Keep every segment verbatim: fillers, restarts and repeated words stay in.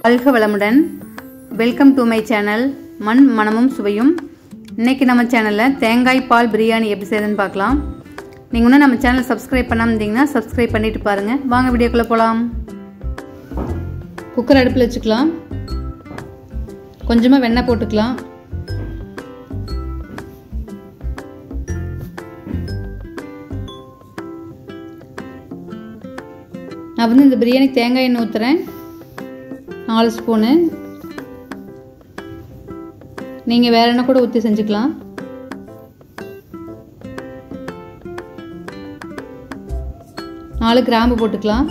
வாழ்க வளமுடன். Welcome to my channel மண் மனமும் சுவையும். இன்னைக்கு நம்ம சேனலில் தேங்காய் பால் பிரியாணி எப்படி செய்யுதுன்னு பார்க்கலாம். நீங்கள் இன்னும் நம்ம சேனல் சப்ஸ்கிரைப் பண்ணாமல் இருந்தீங்கன்னா சப்ஸ்கிரைப் பண்ணிட்டு பாருங்கள். வாங்க வீடியோக்குள்ளே போகலாம். குக்கர் அடுப்பில் வச்சுக்கலாம். கொஞ்சமாக வெண்ணெய் போட்டுக்கலாம். நான் வந்து இந்த பிரியாணிக்கு தேங்காய் எண்ணெய் ஊற்றுறேன். நாலு ஸ்பூனு. நீங்கள் வேற என்ன கூட ஊற்றி செஞ்சுக்கலாம். நாலு கிராம்பு போட்டுக்கலாம்.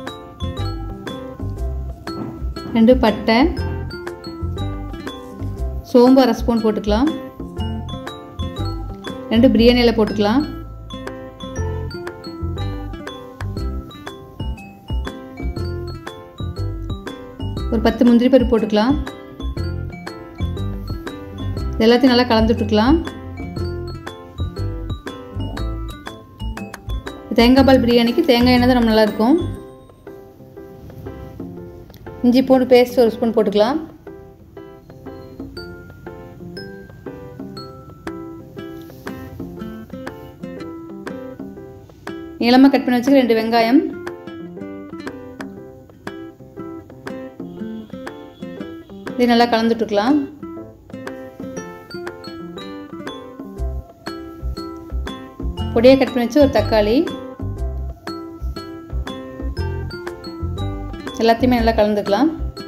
ரெண்டு பட்டை, சோம்பு அரை ஸ்பூன் போட்டுக்கலாம். ரெண்டு பிரியாணி இலை போட்டுக்கலாம். ஒரு பத்து முந்திரி பருப்பு போட்டுக்கலாம். எல்லாத்தையும் நல்லா கலந்து விட்டுக்கலாம். தேங்காய் பால் பிரியாணிக்கு தேங்காய் எண்ணெய் தான் ரொம்ப நல்லா இருக்கும். இஞ்சி பூண்டு பேஸ்ட் ஒரு ஸ்பூன் போட்டுக்கலாம். நீளமாக கட் பண்ணி வச்சுக்க ரெண்டு வெங்காயம், இது நல்லா கலந்துட்டுக்கலாம். பொடியாக கட் பண்ணி வச்சு ஒரு தக்காளி, எல்லாத்தையுமே நல்லா கலந்துக்கலாம்.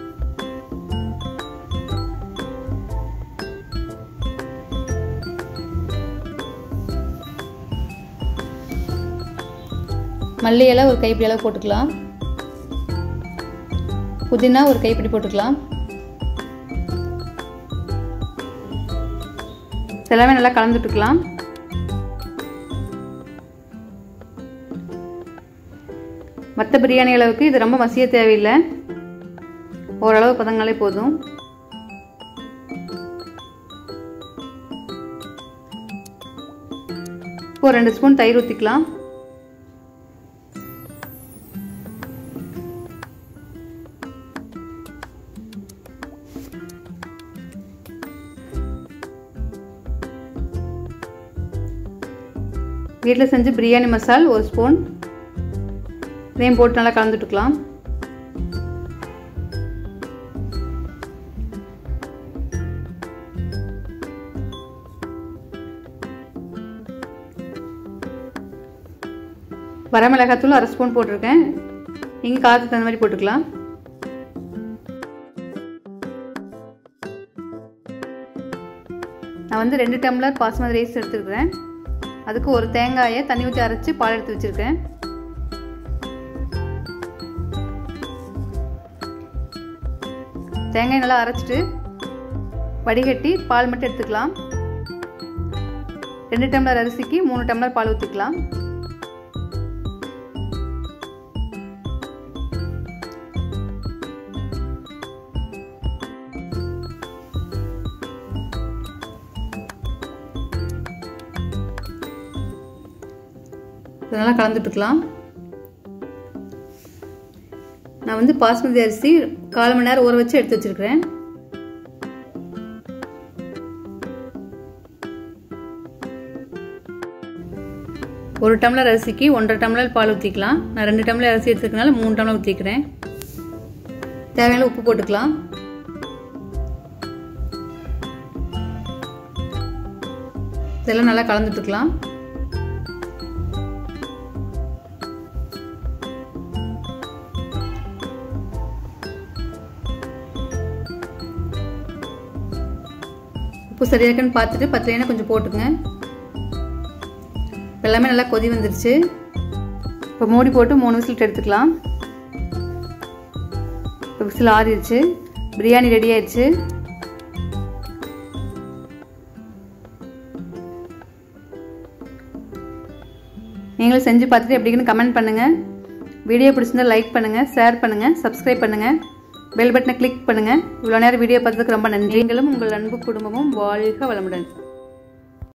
மல்லி இலை ஒரு கைப்பிடி அளவு போட்டுக்கலாம். புதினா ஒரு கைப்பிடி போட்டுக்கலாம். எல்லாமே நல்லா கலந்துட்டுக்கலாம். மற்ற பிரியாணி அளவுக்கு இது ரொம்ப மசிய தேவையில்லை. ஓரளவு பதங்களே போதும். இப்போ ரெண்டு ஸ்பூன் தயிர் ஊற்றிக்கலாம். வீட்டில் செஞ்சு பிரியாணி மசால் ஒரு ஸ்பூன், இதையும் போட்டு நல்லா கலந்துட்டுக்கலாம். வரமிளகாத்தூள் அரை ஸ்பூன் போட்டிருக்கேன். நீங்கள் காரத்துக்கு தகுந்த மாதிரி போட்டுக்கலாம். நான் வந்து ரெண்டு டம்ளர் பாஸ்மதி ரைஸ் எடுத்துருக்கிறேன். அதுக்கு ஒரு தேங்காயை தண்ணி ஊற்றி அரைச்சி பால் எடுத்து வச்சுருக்கேன். தேங்காய் நல்லா அரைச்சிட்டு வடிகட்டி பால் மட்டும் எடுத்துக்கலாம். ரெண்டு டம்ளர் அரிசிக்கு மூணு டம்ளர் பால் ஊற்றிக்கலாம். நல்லா கலந்துட்டுக்கலாம். நான் வந்து பாஸ்மதி அரிசி கால் மணி நேரம் ஊற வச்சு எடுத்து வச்சிருக்கிறேன். ஒரு டம்ளர் அரிசிக்கு ஒன்றரை டம்ளர் பால் ஊற்றிக்கலாம். நான் ரெண்டு டம்ளர் அரிசி எடுத்துக்கிறதுனால மூணு டம்ளர் ஊற்றிக்கிறேன். தேவையான உப்பு போட்டுக்கலாம். இதெல்லாம் நல்லா கலந்துட்டுக்கலாம். உப்பு சரியாக இருக்குன்னு பார்த்துட்டு பத்தலைன்னா கொஞ்சம் போட்டுக்கங்க. எல்லாமே நல்லா கொதி வந்துருச்சு. இப்போ மூடி போட்டு மூணு விசில் எடுத்துக்கலாம். இப்போ விசில் ஆறிடுச்சு. பிரியாணி ரெடி ஆயிடுச்சு. நீங்களும் செஞ்சு பார்த்துட்டு எப்படின்னு கமெண்ட் பண்ணுங்கள். வீடியோ பிடிச்சிருந்தா லைக் பண்ணுங்கள், ஷேர் பண்ணுங்கள், சப்ஸ்கிரைப் பண்ணுங்கள், பெல் பட்டனை கிளிக் பண்ணுங்கள். இவ்வளோ நேரம் வீடியோ பார்த்ததுக்கு ரொம்ப நன்றி. நீங்களும் உங்கள் அன்பு குடும்பமும் வாழ்க வளமுடன்.